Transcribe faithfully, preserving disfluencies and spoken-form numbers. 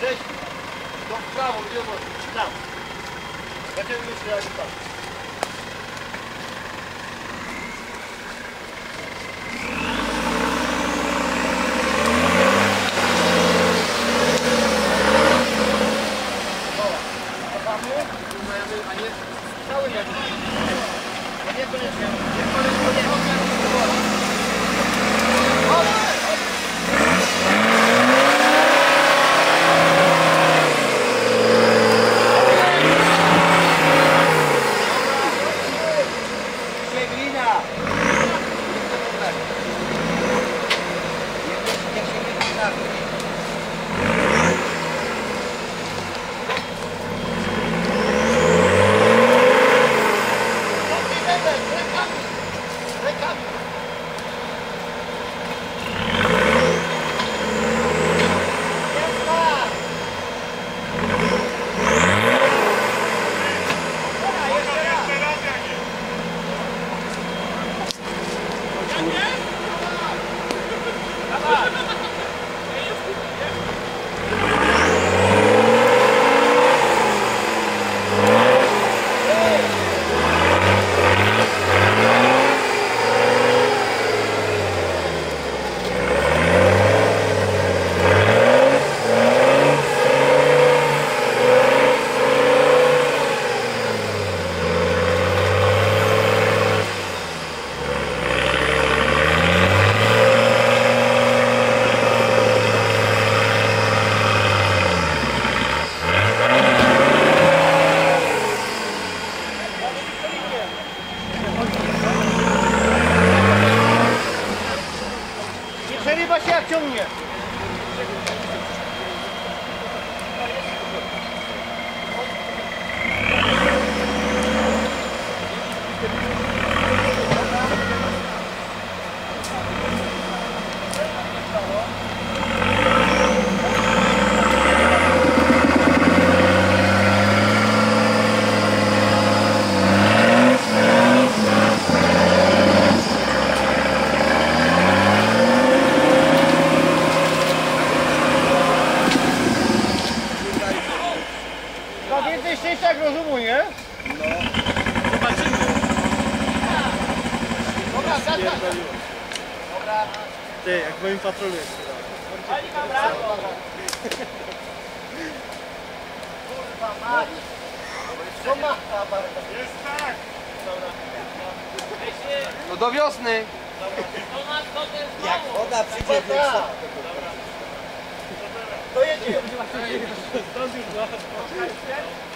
Cześć. To w prawo, w lewo, w prawo. Będziemy myśleć jak tak. A nie cały jak a nie koniecznie. Nie koniecznie. Glina. Niech się nie wydarzy. Przerywa się jak ciągnie. Ma więcej szczęścia jak rozumu, nie? No. Zobaczymy. Dobra, zaczynamy. Dobra. Ty, jak w moim patrolu jest. Pani ma brawo. Kurwa mać. Co ma ta barka? Jest tak. Dobra. No do wiosny. Jak woda przyjdzie wieczna. To jedziemy. Stąd już była.